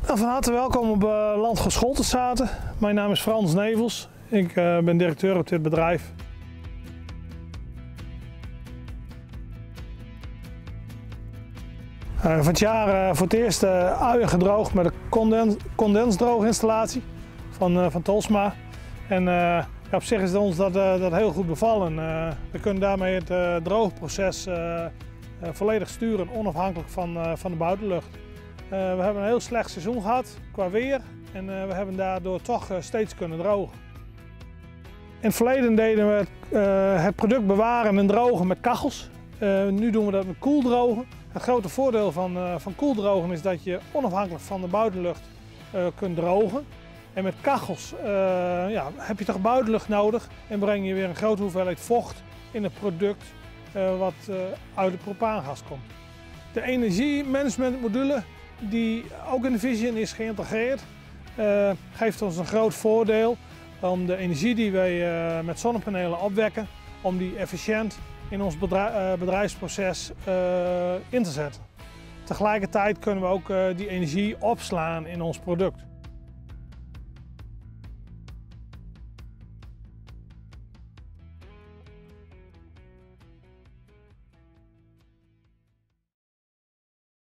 Van harte welkom op Landgoed Scholtenstaten. Mijn naam is Frans Nevels. Ik ben directeur op dit bedrijf. Van het jaar voor het eerst uien gedroogd met een condensdrooginstallatie van Tolsma. En op zich is ons dat heel goed bevallen. We kunnen daarmee het droogproces volledig sturen, onafhankelijk van de buitenlucht. We hebben een heel slecht seizoen gehad qua weer en we hebben daardoor toch steeds kunnen drogen. In het verleden deden we het product bewaren en drogen met kachels. Nu doen we dat met koeldrogen. Het grote voordeel van koeldrogen is dat je onafhankelijk van de buitenlucht kunt drogen. En met kachels heb je toch buitenlucht nodig en breng je weer een grote hoeveelheid vocht in het product wat uit het propaangas komt. De energiemanagementmodule die ook in de Vision is geïntegreerd, geeft ons een groot voordeel om de energie die wij met zonnepanelen opwekken, om die efficiënt in ons bedrijfsproces in te zetten. Tegelijkertijd kunnen we ook die energie opslaan in ons product.